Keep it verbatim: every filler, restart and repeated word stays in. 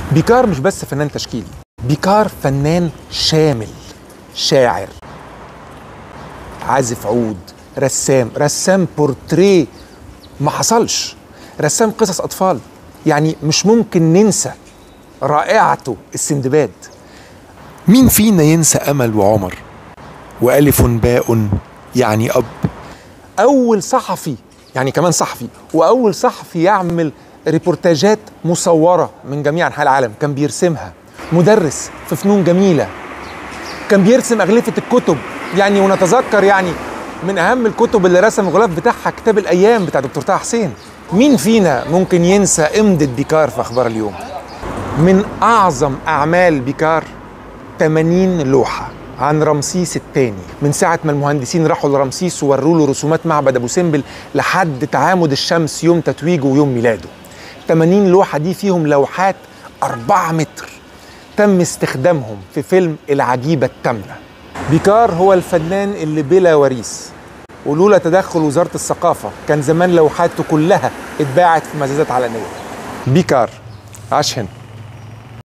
بيكار مش بس فنان تشكيلي، بيكار فنان شامل، شاعر، عازف عود، رسام، رسام بورتريه ما حصلش، رسام قصص أطفال. يعني مش ممكن ننسى رائعته السندباد. مين فينا ينسى أمل وعمر وألف باء يعني أب؟ أول صحفي، يعني كمان صحفي، وأول صحفي يعمل ريبورتاجات مصورة من جميع أنحاء العالم، كان بيرسمها. مدرس في فنون جميلة، كان بيرسم أغلفة الكتب. يعني ونتذكر يعني من أهم الكتب اللي رسم الغلاف بتاعها كتاب الأيام بتاع دكتور طه حسين. مين فينا ممكن ينسى إمضة بيكار في أخبار اليوم؟ من أعظم أعمال بيكار ثمانين لوحة عن رمسيس الثاني، من ساعة ما المهندسين راحوا لرمسيس ووروا له رسومات معبد أبو سمبل لحد تعامد الشمس يوم تتويجه ويوم ميلاده. ثمانين لوحة دي فيهم لوحات أربعة متر تم استخدامهم في فيلم العجيبة التامنة. بيكار هو الفنان اللي بلا وريث، ولولا تدخل وزارة الثقافة كان زمان لوحاته كلها اتباعت في مزادات علنية. بيكار عاش هنا.